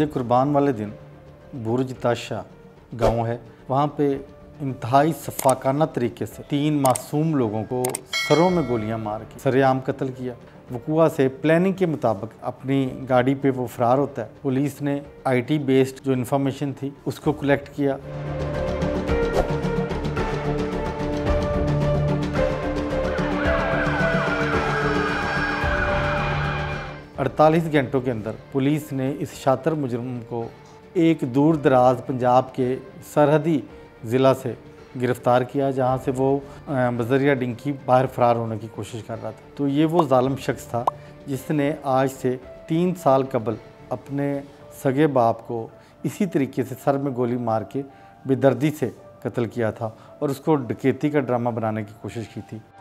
ईद कुर्बान वाले दिन बुर्ज ताशा गांव है, वहाँ पे इंतहाई सफाकाना तरीके से 3 मासूम लोगों को सरों में गोलियां मार के सरेआम कत्ल किया। वकुआ से प्लानिंग के मुताबिक अपनी गाड़ी पे वो फरार होता है। पुलिस ने IT बेस्ड जो इन्फॉर्मेशन थी उसको कलेक्ट किया। अड़तालीस घंटों के अंदर पुलिस ने इस शातिर मुजरिम को एक दूर दराज पंजाब के सरहदी ज़िला से गिरफ़्तार किया, जहां से वो बज़रिया डिंकी बाहर फ़रार होने की कोशिश कर रहा था। तो ये वो ज़ालिम शख्स था जिसने आज से 3 साल कबल अपने सगे बाप को इसी तरीके से सर में गोली मार के बेदर्दी से कत्ल किया था और उसको डकैती का ड्रामा बनाने की कोशिश की थी।